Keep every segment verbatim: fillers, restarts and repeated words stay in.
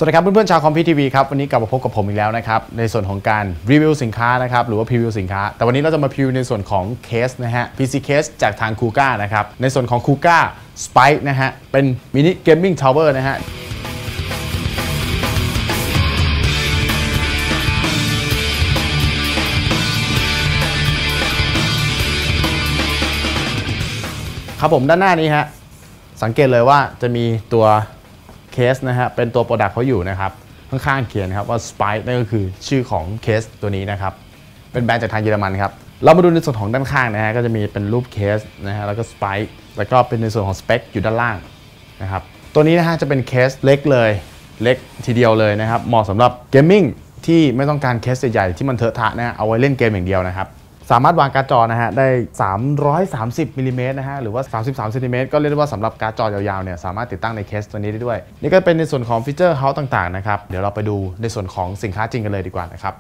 สวัสดีครับเพื่อนๆชาวคอมพิวทีวีครับวันนี้กลับมาพบกับผมอีกแล้วนะครับในส่วนของการรีวิวสินค้านะครับหรือว่าพรีวิวสินค้าแต่วันนี้เราจะมาพรีวิวในส่วนของเคสนะฮะ พี ซี Case จากทาง Kuga นะครับในส่วนของ Kuga Spike นะฮะเป็นมินิเกมมิ่งทาวเวอร์นะฮะครับผมด้านหน้านี้ฮะสังเกตเลยว่าจะมีตัวเคสนะฮะเป็นตัวโปรดักต์เขาอยู่นะครับข้างๆเขียนนะครับว่า Spike นั่นก็คือชื่อของเคสตัวนี้นะครับเป็นแบรนด์จากทางเยอรมันครับเรามาดูในส่วนของด้านข้างนะฮะก็จะมีเป็นรูปเคสนะฮะแล้วก็ Spike แล้วก็เป็นในส่วนของสเปคอยู่ด้านล่างนะครับตัวนี้นะฮะจะเป็นเคสเล็กเลยเล็กทีเดียวเลยนะครับเหมาะสำหรับเกมมิ่งที่ไม่ต้องการเคสใหญ่ๆที่มันเถอะทะนะฮะเอาไว้เล่นเกมอย่างเดียวนะครับสามารถวางการ์ดจอนะฮะได้สามร้อยสามสิบมิลลิเมตรนะฮะหรือว่าสามสิบสามเซนติเมตรก็เรียกได้ว่าสำหรับการ์ดจอยาวๆเนี่ยสามารถติดตั้งในเคสตัวนี้ได้ด้วยนี่ก็เป็นในส่วนของฟีเจอร์เฮาส์ต่างๆนะครับเดี๋ยวเราไปดูในส่วนของสินค้าจริงกันเลยดีกว่านะครับ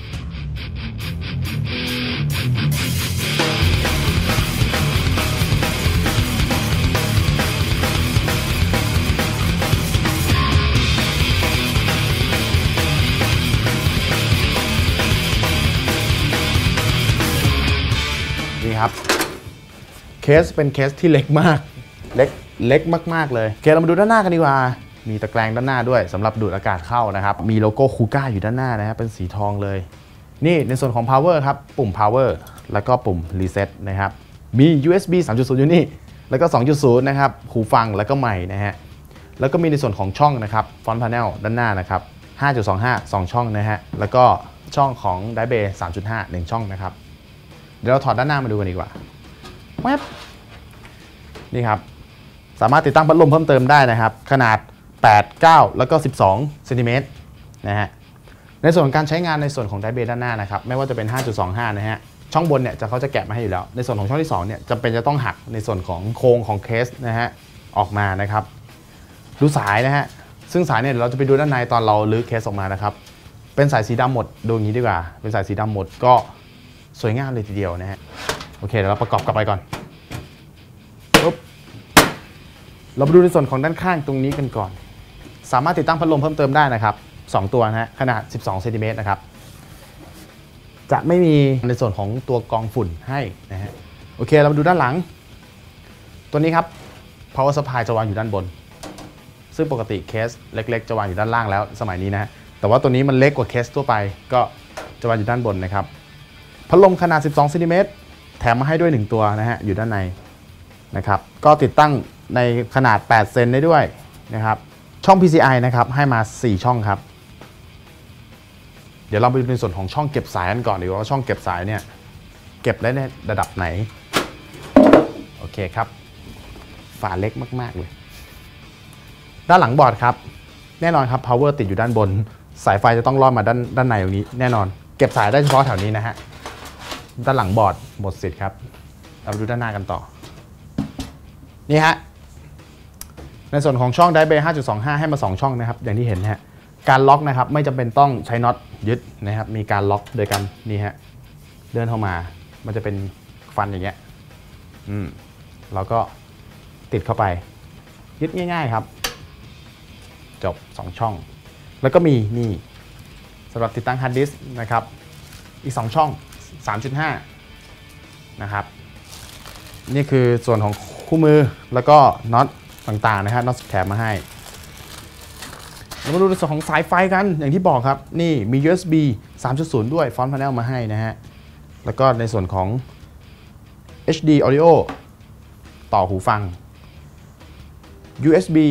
ครับเคสเป็นเคสที่เล็กมากเล็กเล็กมากๆเลยโอเคเรามาดูด้านหน้ากันดีกว่ามีตะแกรงด้านหน้าด้วยสำหรับดูดอากาศเข้านะครับมีโลโก้คูก้าอยู่ด้านหน้านะครับเป็นสีทองเลยนี่ในส่วนของ power ครับปุ่ม power แล้วก็ปุ่ม reset นะครับมี ยู เอส บี สามจุดศูนย์ อยู่นี่แล้วก็ สองจุดศูนย์ นะครับหูฟังแล้วก็ไมค์นะฮะแล้วก็มีในส่วนของช่องนะครับ front panel ด้านหน้านะครับ ห้าจุดสองห้า สองช่องนะฮะแล้วก็ช่องของ Drive Bay สามจุดห้า หนึ่งช่องนะครับเดี๋ยวเราถอดด้านหน้ามาดูกันดีกว่าแวบนี่ครับสามารถติดตั้งพัดลมเพิ่มเติมได้นะครับขนาดแปด เก้าแล้วก็สิบสองเซนติเมตรนะฮะในส่วนของการใช้งานในส่วนของไดเบย์ด้านหน้านะครับไม่ว่าจะเป็น ห้าจุดสองห้า นะฮะช่องบนเนี่ยจะเขาจะแกะมาให้อยู่แล้วในส่วนของช่องที่สองเนี่ยจำเป็นจะต้องหักในส่วนของโครงของเคสนะฮะออกมานะครับดูสายนะฮะซึ่งสายเนี่ยเราจะไปดูด้านในตอนเราลื้อเคสออกมานะครับเป็นสายสีดำหมดดูอย่างนี้ดีกว่าเป็นสายสีดำหมดก็สวยงามเลยทีเดียวนะฮะโอเคเดี๋ยวเราประกอบกลับไปก่อนปุ๊บเราไปดูในส่วนของด้านข้างตรงนี้กันก่อนสามารถติดตั้งพัดลมเพิ่มเติมได้นะครับสองตัวนะฮะขนาดสิบสองเซนติเมตรนะครับจะไม่มีในส่วนของตัวกรองฝุ่นให้นะฮะโอเคเรามาดูด้านหลังตัวนี้ครับ power supply จะวางอยู่ด้านบนซึ่งปกติเคสเล็กๆจะวางอยู่ด้านล่างแล้วสมัยนี้นะฮะแต่ว่าตัวนี้มันเล็กกว่าเคสทั่วไปก็จะวางอยู่ด้านบนนะครับพัดลมขนาดสิบสองเซนติเมตรแถมมาให้ด้วยหนึ่งตัวนะฮะอยู่ด้านในนะครับก็ติดตั้งในขนาดแปดเซนได้ด้วยนะครับช่อง พี ซี ไอ นะครับให้มาสี่ช่องครับเดี๋ยวเราไปดูในส่วนของช่องเก็บสายกันก่อนดีกว่าว่าช่องเก็บสายเนี่ยเก็บได้ในระดับไหนโอเคครับฝาเล็กมากๆเลยด้านหลังบอร์ดครับแน่นอนครับ power ติดอยู่ด้านบนสายไฟจะต้องลอดมาด้านด้านในตรงนี้แน่นอนเก็บสายได้เฉพาะแถวนี้นะฮะด้านหลังบอร์ดหมดสิทธิ์ครับเราไปดูด้านหน้ากันต่อนี่ฮะในส่วนของช่อง Drive Bay ห้าจุดสองห้า ให้มาสองช่องนะครับอย่างที่เห็นนะฮะการล็อกนะครับไม่จำเป็นต้องใช้น็อตยึดนะครับมีการล็อกโดยการนี่ฮะเลื่อนเข้ามามันจะเป็นฟันอย่างเงี้ยอืมเราก็ติดเข้าไปยึดง่ายๆครับจบสองช่องแล้วก็มีนี่สำหรับติดตั้งฮาร์ดดิสก์นะครับอีกสองช่อง สามจุดห้า นะครับนี่คือส่วนของคู่มือแล้วก็น็อตต่างๆนะครับน็อตแถมมาให้เรามาดูในส่วนของสายไฟกันอย่างที่บอกครับนี่มี ยู เอส บี สามจุดศูนย์ ด้วยฟอนต์พาเนลมาให้นะฮะแล้วก็ในส่วนของ เอช ดี Audio ต่อหูฟัง ยู เอส บี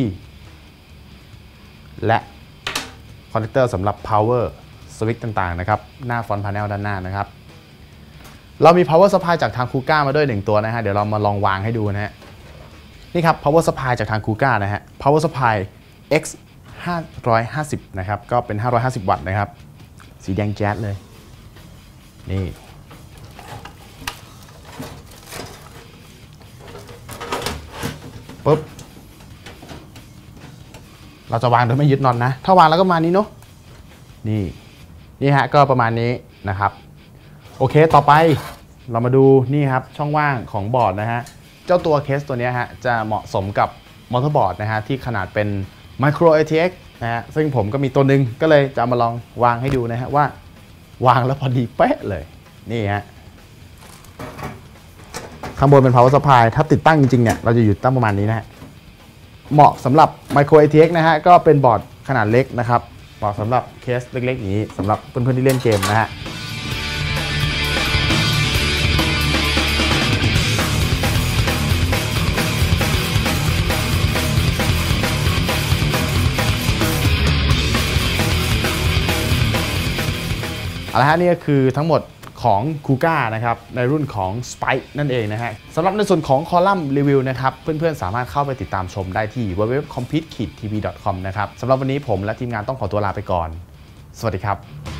และคอนเนคเตอร์สำหรับ power switch ต่างๆนะครับหน้าฟอนต์พาเนลด้านหน้านะครับเรามี power supply จากทาง Kuga มาด้วยหนึ่งตัวนะฮะเดี๋ยวเรามาลองวางให้ดูนะฮะนี่ครับ power supply จากทาง Kuga นะฮะ power supply เอ็กซ์ ห้าร้อยห้าสิบ นะครับก็เป็นห้าร้อยห้าสิบวัตต์นะครับสีแดงแจ๊ดเลยนี่ปุ๊บเราจะวางโดยไม่ยึดน็อตนะถ้าวางแล้วก็ประมาณนี้เนาะนี่นี่ฮะก็ประมาณนี้นะครับโอเคต่อไปเรามาดูนี่ครับช่องว่างของบอร์ดนะฮะเจ้าตัวเคสตัวนี้ฮะจะเหมาะสมกับมอเตอร์บอร์ดนะฮะที่ขนาดเป็น Micro เอ ที เอ็กซ์นะฮะซึ่งผมก็มีตัวหนึ่งก็เลยจะมาลองวางให้ดูนะฮะว่าวางแล้วพอดีเป๊ะเลยนี่ฮะข้างบนเป็น power supply ถ้าติดตั้งจริงๆเนี่ยเราจะอยู่ตั้งประมาณนี้นะฮะเหมาะสำหรับ micro เอ ที เอ็กซ์ นะฮะก็เป็นบอร์ดขนาดเล็กนะครับเหมาะสำหรับเคสเล็กๆอย่างนี้สำหรับเพื่อนๆที่เล่นเกมนะฮะเอาละฮะนี่ก็คือทั้งหมดของ Kuga นะครับในรุ่นของ Spike นั่นเองนะฮะสำหรับในส่วนของคอลัมน์รีวิวนะครับเพื่อนๆสามารถเข้าไปติดตามชมได้ที่ ดับเบิลยู ดับเบิลยู ดับเบิลยู ดอท คอมพิวที ที วี ดอท คอม นะครับสำหรับวันนี้ผมและทีมงานต้องขอตัวลาไปก่อนสวัสดีครับ